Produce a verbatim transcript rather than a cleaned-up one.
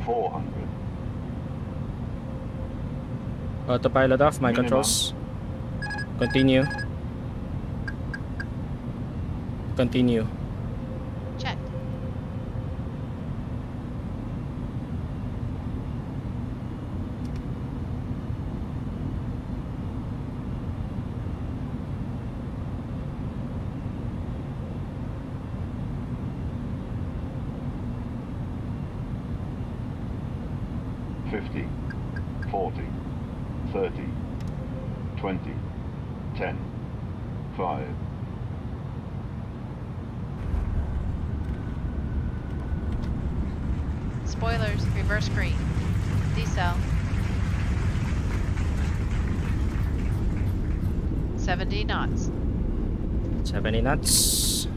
four hundred. Autopilot off, my Minimum. controls. Continue. Continue. Check. fifty, forty, thirty, twenty, ten, five. Spoilers, reverse green. Decel. seventy knots. seventy knots.